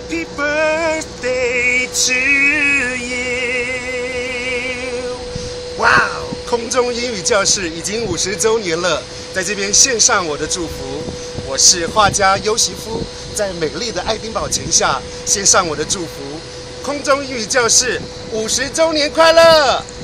Happy birthday to you！ 哇，空中英语教室已经50周年了，在这边献上我的祝福。我是画家优席夫，在美丽的爱丁堡前下献上我的祝福。空中英语教室50周年快乐！